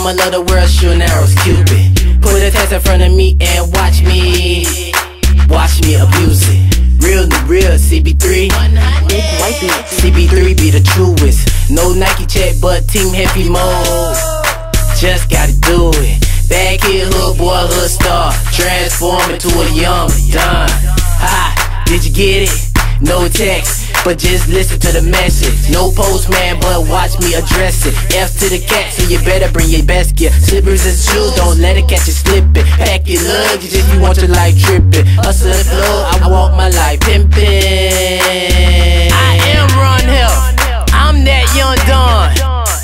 I'ma love the world, shoot arrows, Cupid. Put a test in front of me and watch me abuse it. Real to real, CB3. CB3 be the truest. No Nike check, but team heavy mode. Just gotta do it. Back here, hood boy, hood star. Transform into a young Don. Ha, did you get it? No text, but just listen to the message. No postman, but watch me address it. F to the cat, so you better bring your best gear. Slippers and shoes, don't let it catch you slipping. Pack your luggage if you want your life tripping. Hustle and flow, I walk my life pimpin'. I am Ron Health, I'm that young Don.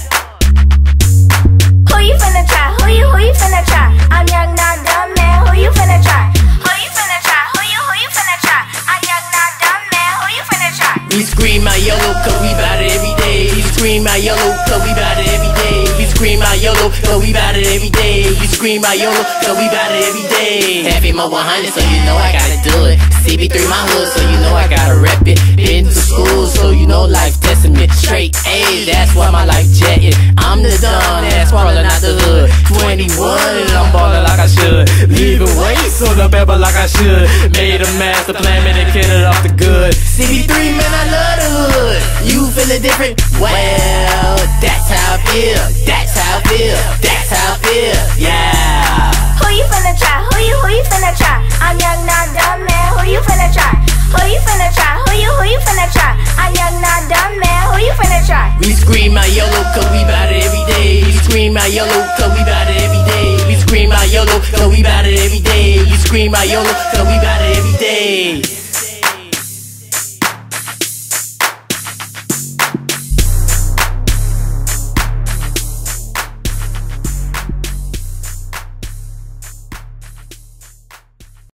Who you finna try? Who you finna try? I'm young, not dumb, man. Who you finna try? Who you finna try? Who you finna try? I'm young, not dumb, man. Who you finna try? We scream out YOLO, cause we bout it every day. We scream out YOLO, cause we bout it every day. We scream out YOLO, cause we bout it every day. We scream out YOLO, cause we bout it every day. Happy my 100, so you know I gotta do it. CB3 my hood, so you know I gotta rep it. Been to school, so you know life testing me. Straight A, that's why my life jetting. I'm the Don, that's ballin' out the hood. 21 and I'm ballin' like I should. Leaving weights on the pepper like I should. Made a master plan, man, and kidded off the good. CB3, man, I love the hood. You feelin' different? Well, that's how I feel. That's how I feel. That's how I feel. Yeah. Who you finna try? Who you finna try? I'm young, not dumb, man. Who you finna try? Who you finna try? Who you finna try? I'm young, not dumb, man. Who you finna try? We scream out YOLO, cause we bout it every day. We scream out YOLO, cause we bout it every day. We scream out YOLO, cause we bout it every day. We scream out YOLO, cause we bout it every day.